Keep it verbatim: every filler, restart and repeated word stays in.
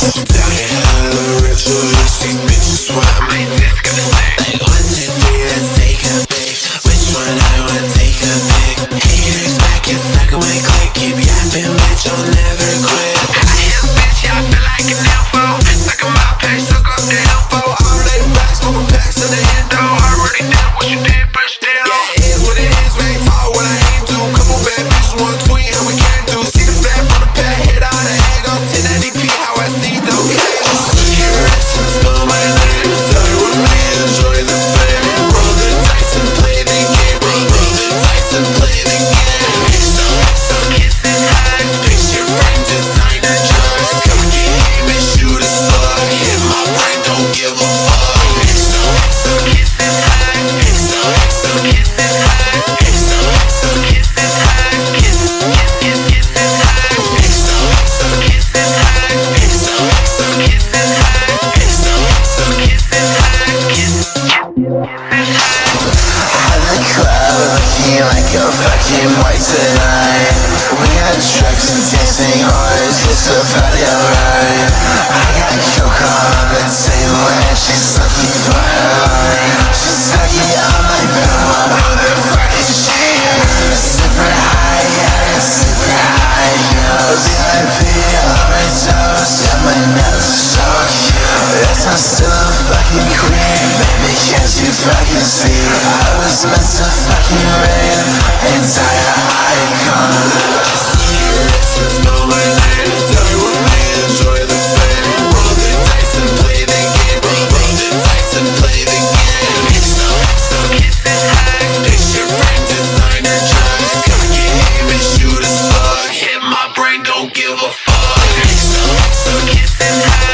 Down here hella rich, so these bitches want my disgusting. Like one, two, three, let's take a pic. Which one I wanna take a pic? Haters back and suck my click. Keep yapping, bitch, I'll never quit. I am bitch, yeah, I feel like an elbow. Sucking my pack, suck up the elbow. All day back, smoking packs in the endo. I already did what you did, but still. Yeah, it is what it is, man. Talk what I aim to. Couple bad bitches, one tweet, how we can do. See the fat on the pad, hit out the egg on ten eighty p. How I see those cables. Look your wrist and spell my name. Tell you what me, enjoy the fame. Roll the dice and play the game. Roll the dice and play the game. So, so kissing high. Picture frame designer drugs. Come get aim and shoot a slug. Hit my brain, don't give a fuck. So, so kissing high. So, so kissing high. So, so kissing high. Kiss, kiss, kiss, kissing high. So, so kissing high. So, so kissing high. So, so kissing high. Kiss, kissing high. At the club, looking like a fucking white tonight. We got trucks and dancing horses, just a party alright. I got coke on the table and she's sucking fire. She's sucking on my bed, what the fuck is she? Super high, yeah, super high, yo. V I P on my toes, yeah, my nose is so cute. Yes, I'm still a fucking queen, baby, can't you fucking see? I was meant to fucking rave, entire icon. See your wrist and spell my name. Tell you what me, enjoy the fame. Roll the dice and play the game. Roll the dice and play the game. So, so kissing high. Picture frame designer drugs. Come get aim and shoot a slug. Hit my brain, don't give a fuck. So, so kissing high.